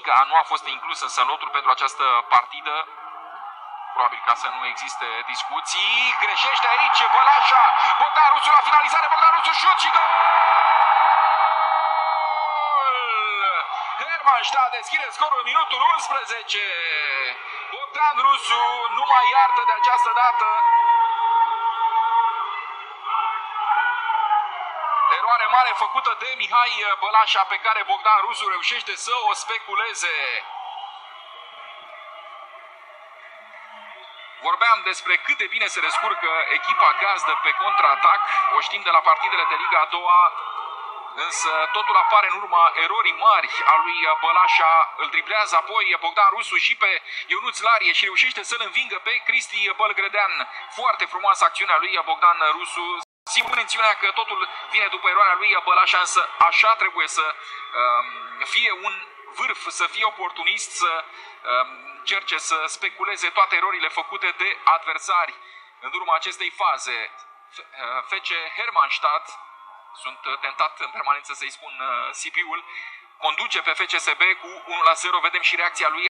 Liga nu a fost inclus însă în lotul pentru această partidă. Probabil ca să nu existe discuții. Greșește aici Bălașa. Bogdan Rusu la finalizare. Bogdan Rusu șut și gol! Hermannstadt deschide scorul în minutul 11. Bogdan Rusu nu mai iartă de această dată. Eroare mare făcută de Mihai Bălașa, pe care Bogdan Rusu reușește să o speculeze. Vorbeam despre cât de bine se descurcă echipa gazdă pe contraatac. O știm de la partidele de Liga a doua. Însă totul apare în urma erorii mari a lui Bălașa. Îl driblează apoi Bogdan Rusu și pe Ionuț Larie și reușește să-l învingă pe Cristi Bălgrădean. Foarte frumoasă acțiunea lui Bogdan Rusu. Sigur mențiunea că totul vine după eroarea lui Bălașa, însă așa trebuie să fie un vârf, să fie oportunist, să încerce să speculeze toate erorile făcute de adversari. În urma acestei faze, FC Hermannstadt, sunt tentat în permanență să-i spun Sibiul, conduce pe FCSB cu 1-0, vedem și reacția lui